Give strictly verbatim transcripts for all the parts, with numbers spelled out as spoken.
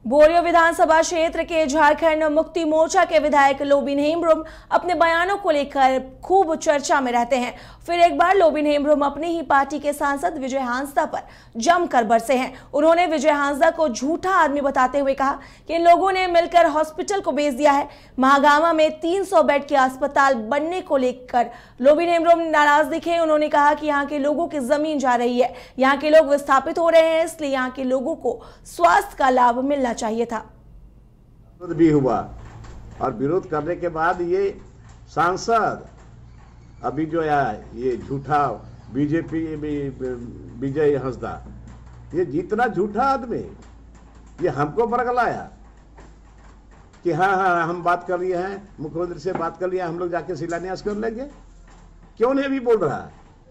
बोरियो विधानसभा क्षेत्र के झारखंड मुक्ति मोर्चा के विधायक लोबिन हेम्ब्रोम अपने बयानों को लेकर खूब चर्चा में रहते हैं। फिर एक बार लोबिन हेम्ब्रोम अपनी ही पार्टी के सांसद विजय हांसदा पर जमकर बरसे हैं। उन्होंने विजय हांसदा को झूठा आदमी बताते हुए कहा कि इन लोगों ने मिलकर हॉस्पिटल को बेच दिया है। महागामा में तीन सौ बेड के अस्पताल बनने को लेकर लोबिन हेम्ब्रोम नाराज दिखे। उन्होंने कहा कि यहाँ के लोगों की जमीन जा रही है, यहाँ के लोग विस्थापित हो रहे हैं, इसलिए यहाँ के लोगों को स्वास्थ्य का लाभ मिलना चाहिए था। विरोध भी हुआ और विरोध करने के बाद ये सांसद अभी जो है ये झूठा बीजेपी विजय हांसदा, ये जितना झूठा आदमी, ये हमको बरगलाया कि हाँ हाँ हम बात कर लिए हैं, मुख्यमंत्री से बात कर लिया, हम लोग जाके शिलान्यास कर लेंगे। क्यों नहीं भी बोल रहा?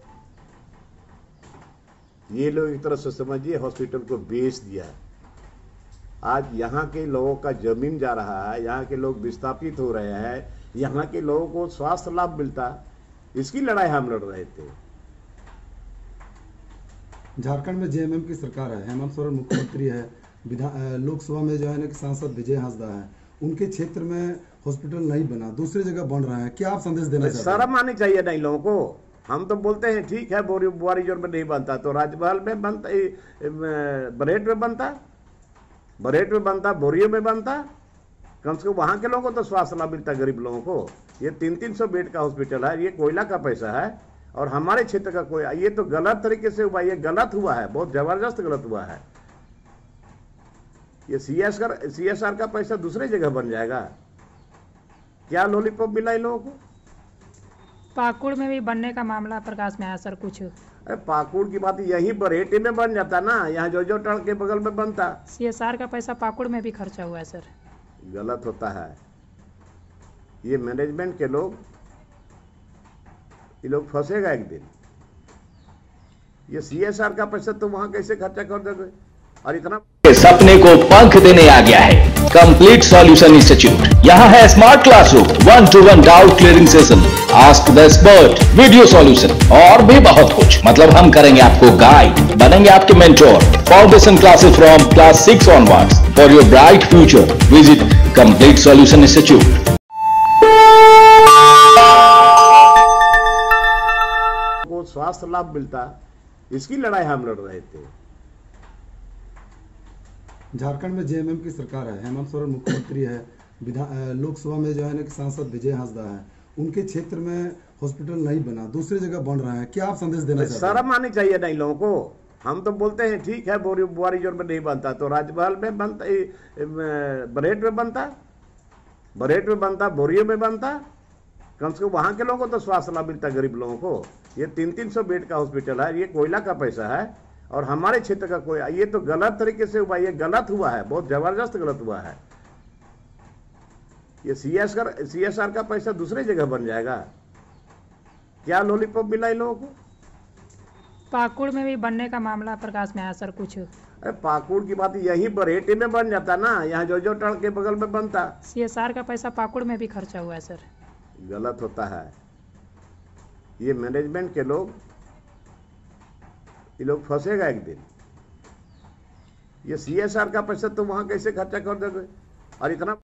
ये लोग एक तरह से समझिए हॉस्पिटल को बेच दिया। आज यहाँ के लोगों का जमीन जा रहा है, यहाँ के लोग विस्थापित हो रहे हैं, यहाँ के लोगों को स्वास्थ्य लाभ मिलता, इसकी लड़ाई हम लड़ रहे थे। झारखंड में जेएमएम की सरकार है, हेमंत सोरेन मुख्यमंत्री है, विधान लोकसभा में जो है ना कि सांसद विजय हांसदा है, उनके क्षेत्र में हॉस्पिटल नहीं बना, दूसरी जगह बन रहा है। क्या आप संदेश देना चाहते हैं? शर्म आनी चाहिए ना इन लोगों को। हम तो बोलते हैं ठीक है बुआरी जोर में नहीं बनता तो राजमहल में बनता, बरेट में बनता, बरेट में बनता, बोरियो में बनता, कम से कम वहां के लोगों को तो स्वास्थ्य लाभ मिलता, गरीब लोगों को। ये तीन तीन सौ बेड का हॉस्पिटल है, ये कोयला का पैसा है और हमारे क्षेत्र का कोई, ये तो गलत तरीके से हुआ, ये गलत हुआ है, बहुत जबरदस्त गलत हुआ है। ये सीएसआर सीएसआर का पैसा दूसरे जगह बन जाएगा। क्या लॉलीपॉप मिला इन लोगों को? पाकुड़ में भी बनने का मामला प्रकाश में आया सर कुछ। अरे पाकुड़ की बात यहीं बरेटी में बन जाता ना, यहाँ जो जो टर्न के बगल में बनता। सीएसआर का पैसा पाकुड़ में भी खर्चा हुआ है सर। गलत होता है। ये मैनेजमेंट के लोग, ये लोग फंसेगा एक दिन। ये सीएसआर का पैसा तो वहां कैसे खर्चा कर दोगे? और इतना सपने को पंख देने आ गया है कंप्लीट सॉल्यूशन इंस्टीट्यूट। यहाँ है smart classroom, one to one doubt clearing session, ask the expert, video solution और भी बहुत कुछ। मतलब हम करेंगे आपको गाइड, बनेंगे आपके mentor. Foundation classes from class six onwards for your bright future. Visit complete solution institute. को स्वास्थ्य लाभ मिलता, इसकी लड़ाई हम लड़ रहे थे। झारखंड में जेएमएम की सरकार है, हेमंत सोरेन मुख्यमंत्री है, विधान लोकसभा में जो है ना कि सांसद विजय हांसदा है, उनके क्षेत्र में हॉस्पिटल नहीं बना, दूसरी जगह बन रहा है। क्या आप संदेश देना चाहते हैं? शर्म आनी चाहिए ना इन लोगों को। हम तो बोलते हैं ठीक है बुआरी जोर में नहीं बनता तो राजमहल में बनता, बरेट में बनता, बरेट में बनता, बोरियो में बनता, कम से कम वहां के लोगों को तो स्वास्थ्य लाभ मिलता, गरीब लोगों को। ये तीन तीन सौ बेड का हॉस्पिटल है, ये कोयला का पैसा है और हमारे क्षेत्र का कोई, ये तो गलत तरीके से हुआ, ये गलत हुआ है, बहुत जबरदस्त गलत हुआ है। ये सीएसआर सीएसआर का पैसा दूसरे जगह बन जाएगा। क्या लॉलीपॉप मिला इन लोगों को? पाकुड़ में भी बनने का मामला प्रकाश में आया सर कुछ। अरे पाकुड़ की बात यहीं बरेटी में बन जाता ना, यहाँ जो जो टर्न के बगल में बनता। सीएसआर का पैसा पाकुड़ में भी खर्चा हुआ है सर। गलत होता है। ये मैनेजमेंट के लोग, ये लोग फंसेगा एक दिन। ये सीएसआर का पैसा तो वहां कैसे खर्चा कर दोगे? और इतना